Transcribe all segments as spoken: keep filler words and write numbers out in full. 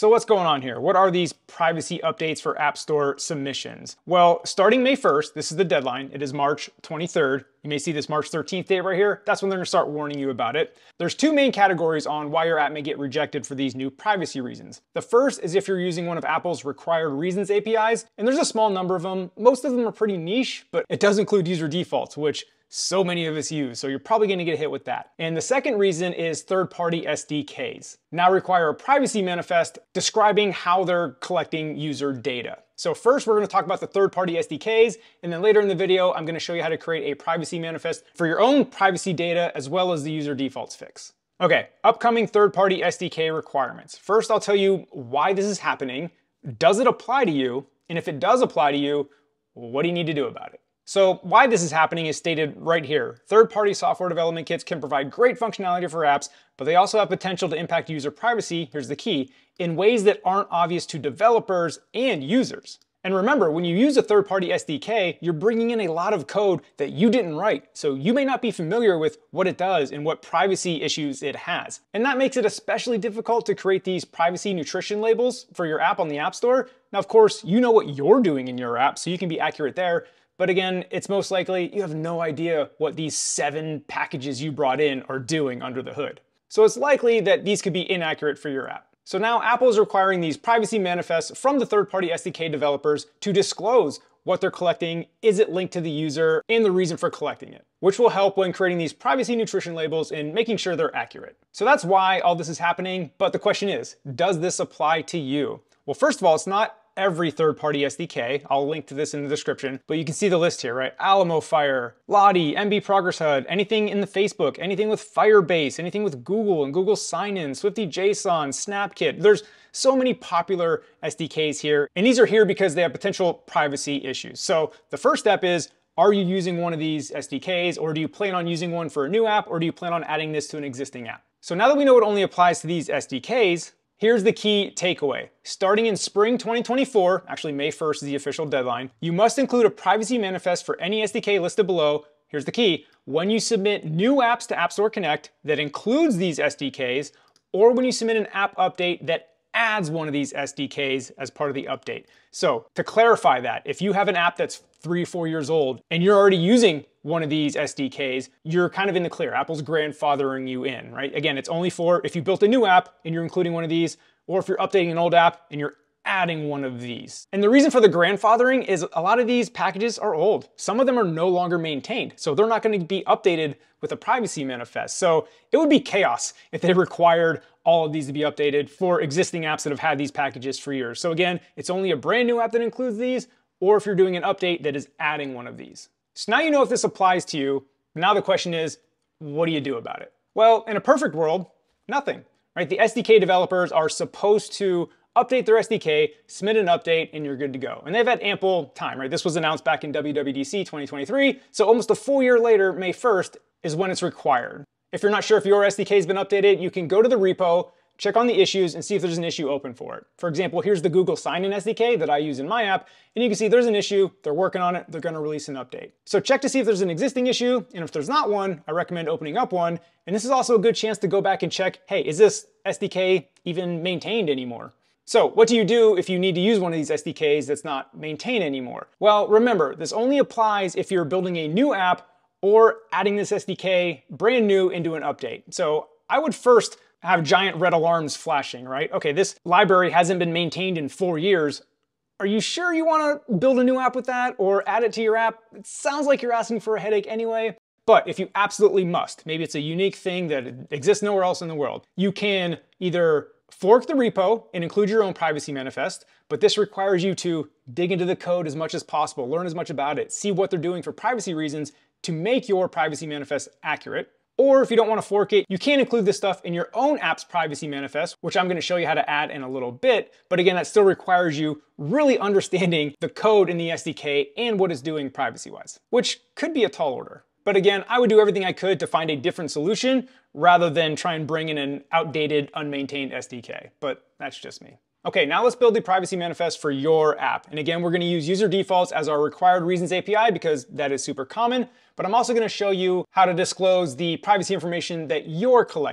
So what's going on here? What are these privacy updates for App Store submissions? Well, starting May first, this is the deadline. It is March twenty-third. You may see this March thirteenth date right here. That's when they're gonna start warning you about it. There's two main categories on why your app may get rejected for these new privacy reasons. The first is if you're using one of Apple's required reasons A P Is, and there's a small number of them. Most of them are pretty niche, but it does include user defaults, which so many of us use, so you're probably gonna get hit with that. And the second reason is third-party S D Ks now require a privacy manifest describing how they're collecting user data. So first, we're gonna talk about the third-party S D Ks, and then later in the video, I'm gonna show you how to create a privacy manifest for your own privacy data as well as the user defaults fix. Okay, upcoming third-party S D K requirements. First, I'll tell you why this is happening. Does it apply to you? And if it does apply to you, what do you need to do about it? So why this is happening is stated right here. Third-party software development kits can provide great functionality for apps, but they also have potential to impact user privacy, here's the key, in ways that aren't obvious to developers and users. And remember, when you use a third-party S D K, you're bringing in a lot of code that you didn't write, so you may not be familiar with what it does and what privacy issues it has. And that makes it especially difficult to create these privacy nutrition labels for your app on the App Store. Now, of course, you know what you're doing in your app, so you can be accurate there. But again, it's most likely you have no idea what these seven packages you brought in are doing under the hood. So it's likely that these could be inaccurate for your app. So now Apple is requiring these privacy manifests from the third-party S D K developers to disclose what they're collecting, is it linked to the user, and the reason for collecting it, which will help when creating these privacy nutrition labels and making sure they're accurate. So that's why all this is happening, but the question is, does this apply to you? Well, first of all, it's not every third-party S D K. I'll link to this in the description, but you can see the list here, right? Alamo Fire, Lottie, M B Progress H U D, anything in the Facebook, anything with Firebase, anything with Google and Google Sign-In, SwiftUI, SnapKit. There's so many popular S D Ks here, and these are here because they have potential privacy issues. So the first step is, are you using one of these S D Ks, or do you plan on using one for a new app, or do you plan on adding this to an existing app? So now that we know it only applies to these S D Ks, here's the key takeaway. Starting in spring twenty twenty-four, actually May first is the official deadline, you must include a privacy manifest for any S D K listed below. Here's the key. When you submit new apps to App Store Connect that includes these S D Ks, or when you submit an app update that adds one of these S D Ks as part of the update. So to clarify that, if you have an app that's three, four years old and you're already using one of these S D Ks, you're kind of in the clear. Apple's grandfathering you in, right? Again, it's only for if you built a new app and you're including one of these, or if you're updating an old app and you're adding one of these. And the reason for the grandfathering is a lot of these packages are old. Some of them are no longer maintained, so they're not going to be updated with a privacy manifest. So it would be chaos if they required all of these to be updated for existing apps that have had these packages for years. So again, it's only a brand new app that includes these, or if you're doing an update that is adding one of these. So now you know if this applies to you. Now the question is, what do you do about it? Well, in a perfect world, nothing, right? The S D K developers are supposed to update their S D K, submit an update, and you're good to go. And they've had ample time, right? This was announced back in W W D C twenty twenty-three, so almost a full year later, May first, is when it's required. If you're not sure if your S D K has been updated, you can go to the repo, check on the issues, and see if there's an issue open for it. For example, here's the Google Sign-In S D K that I use in my app, and you can see there's an issue, they're working on it, they're gonna release an update. So check to see if there's an existing issue, and if there's not one, I recommend opening up one. And this is also a good chance to go back and check, hey, is this S D K even maintained anymore? So what do you do if you need to use one of these S D Ks that's not maintained anymore? Well, remember, this only applies if you're building a new app or adding this S D K brand new into an update. So I would first have giant red alarms flashing, right? Okay, this library hasn't been maintained in four years. Are you sure you wanna build a new app with that or add it to your app? It sounds like you're asking for a headache anyway. But if you absolutely must, maybe it's a unique thing that exists nowhere else in the world, you can either fork the repo and include your own privacy manifest, but this requires you to dig into the code as much as possible, learn as much about it, see what they're doing for privacy reasons to make your privacy manifest accurate. Or if you don't want to fork it, you can include this stuff in your own app's privacy manifest, which I'm going to show you how to add in a little bit. But again, that still requires you really understanding the code in the S D K and what it's doing privacy-wise, which could be a tall order. But again, I would do everything I could to find a different solution rather than try and bring in an outdated, unmaintained S D K. But that's just me. Okay, now let's build the privacy manifest for your app. And again, we're gonna use UserDefaults as our required reasons A P I because that is super common, but I'm also gonna show you how to disclose the privacy information that you're collecting.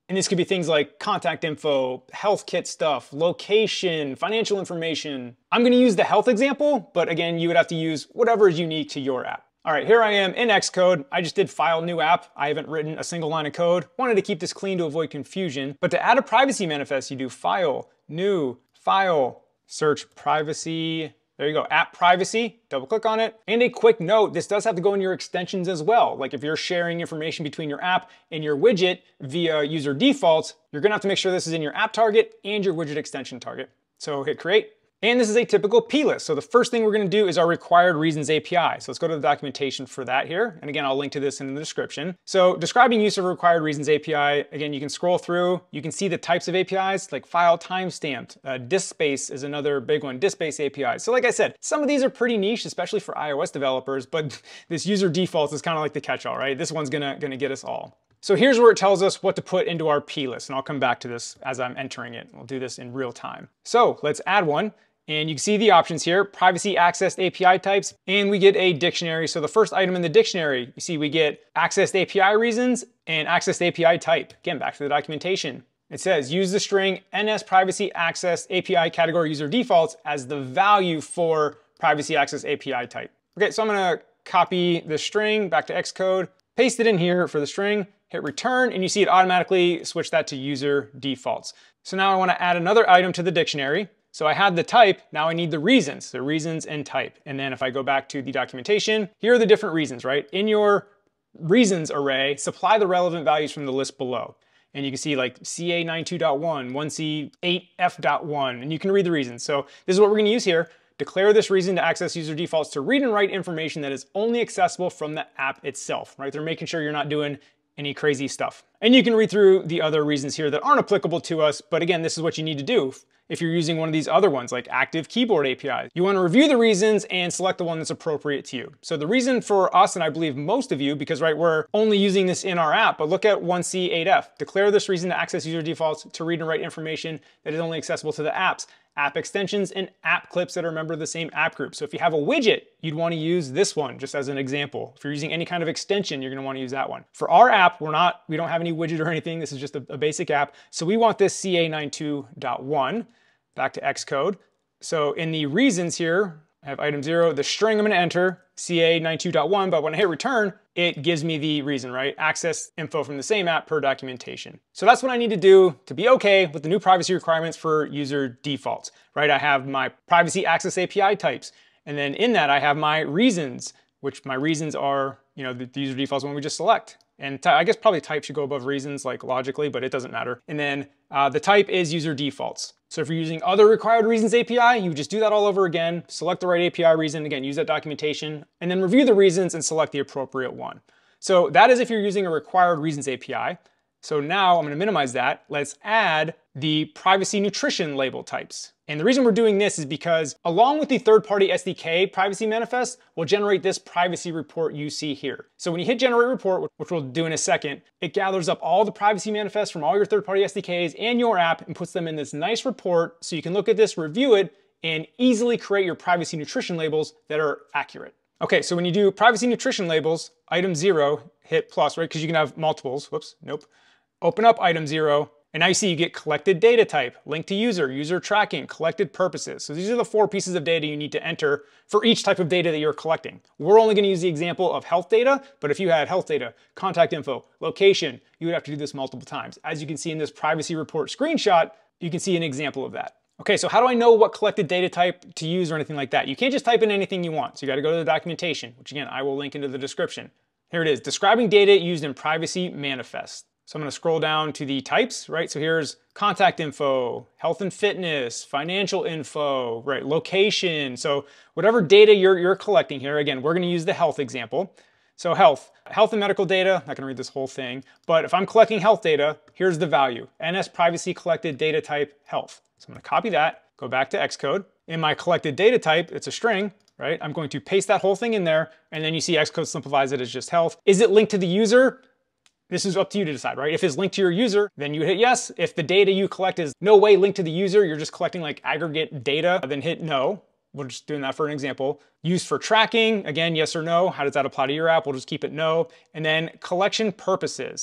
And this could be things like contact info, health kit stuff, location, financial information. I'm gonna use the health example, but again, you would have to use whatever is unique to your app. All right, here I am in Xcode. I just did file new app. I haven't written a single line of code. Wanted to keep this clean to avoid confusion. But to add a privacy manifest, you do file, new, file, search privacy. There you go, app privacy, double click on it. And a quick note, this does have to go in your extensions as well. Like if you're sharing information between your app and your widget via user defaults, you're gonna have to make sure this is in your app target and your widget extension target. So hit create. And this is a typical plist. So the first thing we're gonna do is our required reasons A P I. So let's go to the documentation for that here. And again, I'll link to this in the description. So describing use of required reasons A P I, again, you can scroll through, you can see the types of A P Is like file timestamped. Uh, disk space is another big one, disk space A P I. So like I said, some of these are pretty niche, especially for iOS developers, but this user defaults is kind of like the catch-all, right? This one's gonna, gonna get us all. So here's where it tells us what to put into our plist, and I'll come back to this as I'm entering it. We'll do this in real time. So let's add one. And you can see the options here, privacy accessed A P I types, and we get a dictionary. So the first item in the dictionary, you see we get accessed A P I reasons and accessed A P I type. Again, back to the documentation. It says use the string N S privacy accessed A P I category user defaults as the value for privacy access A P I type. Okay, so I'm gonna copy the string back to Xcode, paste it in here for the string, hit return, and you see it automatically switch that to user defaults. So now I wanna add another item to the dictionary. So I had the type, now I need the reasons, the reasons and type. And then if I go back to the documentation, here are the different reasons, right? In your reasons array, supply the relevant values from the list below. And you can see like C A ninety-two dot one, one C eight F dot one, and you can read the reasons. So this is what we're gonna use here. Declare this reason to access user defaults to read and write information that is only accessible from the app itself, right? They're making sure you're not doing any crazy stuff. And you can read through the other reasons here that aren't applicable to us, but again, this is what you need to do. If you're using one of these other ones like active keyboard A P Is, you want to review the reasons and select the one that's appropriate to you. So the reason for us, and I believe most of you, because right, we're only using this in our app, but look at one C eight F. Declare this reason to access user defaults to read and write information that is only accessible to the apps, app extensions, and app clips that are a member of the same app group. So if you have a widget, you'd want to use this one just as an example. If you're using any kind of extension, you're going to want to use that one. For our app, we're not, we don't have any widget or anything. This is just a, a basic app. So we want this C A ninety-two dot one. Back to Xcode. So in the reasons here, I have item zero, the string I'm gonna enter, C A ninety-two dot one, but when I hit return, it gives me the reason, right? Access info from the same app per documentation. So that's what I need to do to be okay with the new privacy requirements for user defaults, right? I have my privacy access A P I types, and then in that I have my reasons, which my reasons are, you know, the, the user defaults when we just select. And I guess probably type should go above reasons, like logically, but it doesn't matter. And then uh, the type is user defaults. So if you're using other required reasons A P I, you just do that all over again, select the right A P I reason, again, use that documentation, and then review the reasons and select the appropriate one. So that is if you're using a required reasons A P I. So now I'm gonna minimize that. Let's add the privacy nutrition label types. And the reason we're doing this is because along with the third-party S D K privacy manifest, we'll generate this privacy report you see here. So when you hit generate report, which we'll do in a second, it gathers up all the privacy manifests from all your third-party S D Ks and your app and puts them in this nice report so you can look at this, review it, and easily create your privacy nutrition labels that are accurate. Okay, so when you do privacy nutrition labels, item zero, hit plus, right? Because you can have multiples, whoops, nope. Open up item zero, and now you see you get collected data type, link to user, user tracking, collected purposes. So these are the four pieces of data you need to enter for each type of data that you're collecting. We're only gonna use the example of health data, but if you had health data, contact info, location, you would have to do this multiple times. As you can see in this privacy report screenshot, you can see an example of that. Okay, so how do I know what collected data type to use or anything like that? You can't just type in anything you want. So you gotta go to the documentation, which again, I will link into the description. Here it is, describing data used in privacy manifest. So I'm gonna scroll down to the types, right? So here's contact info, health and fitness, financial info, right? Location. So whatever data you're, you're collecting here, again, we're gonna use the health example. So health, health and medical data, not gonna read this whole thing, but if I'm collecting health data, here's the value, N S privacy collected data type health. So I'm gonna copy that, go back to Xcode. In my collected data type, it's a string, right? I'm going to paste that whole thing in there, and then you see Xcode simplifies it as just health. Is it linked to the user? This is up to you to decide, right? If it's linked to your user, then you hit yes. If the data you collect is no way linked to the user, you're just collecting like aggregate data, then hit no. We're just doing that for an example. Used for tracking, again, yes or no. How does that apply to your app? We'll just keep it no. And then collection purposes.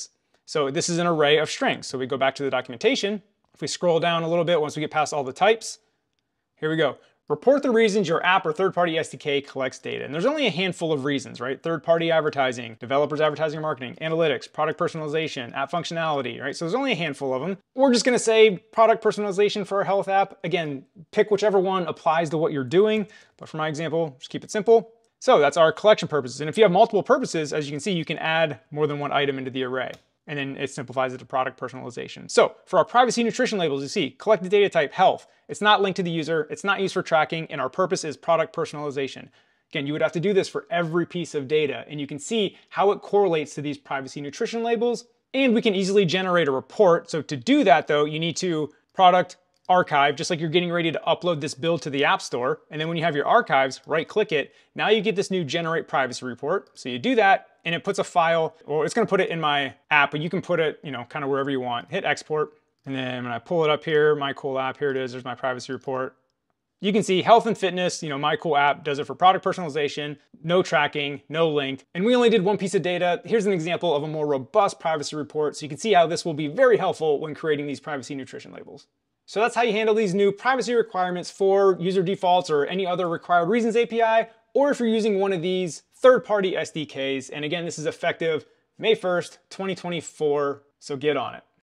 So this is an array of strings. So we go back to the documentation. If we scroll down a little bit, once we get past all the types, here we go. Report the reasons your app or third-party S D K collects data. And there's only a handful of reasons, right? Third-party advertising, developers advertising or marketing, analytics, product personalization, app functionality, right? So there's only a handful of them. We're just gonna say product personalization for our health app. Again, pick whichever one applies to what you're doing. But for my example, just keep it simple. So that's our collection purposes. And if you have multiple purposes, as you can see, you can add more than one item into the array. And then it simplifies it to product personalization. So for our privacy nutrition labels, you see collected data type health. It's not linked to the user. It's not used for tracking. And our purpose is product personalization. Again, you would have to do this for every piece of data. And you can see how it correlates to these privacy nutrition labels. And we can easily generate a report. So to do that though, you need to product archive, just like you're getting ready to upload this build to the App Store. And then when you have your archives, right click it. Now you get this new generate privacy report. So you do that and it puts a file, or it's gonna put it in my app, but you can put it, you know, kind of wherever you want. Hit export. And then when I pull it up here, my cool app, here it is, there's my privacy report. You can see health and fitness, you know, my cool app does it for product personalization, no tracking, no link. And we only did one piece of data. Here's an example of a more robust privacy report. So you can see how this will be very helpful when creating these privacy nutrition labels. So that's how you handle these new privacy requirements for user defaults or any other required reasons A P I, or if you're using one of these third-party S D Ks. And again, this is effective May first, twenty twenty-four, so get on it.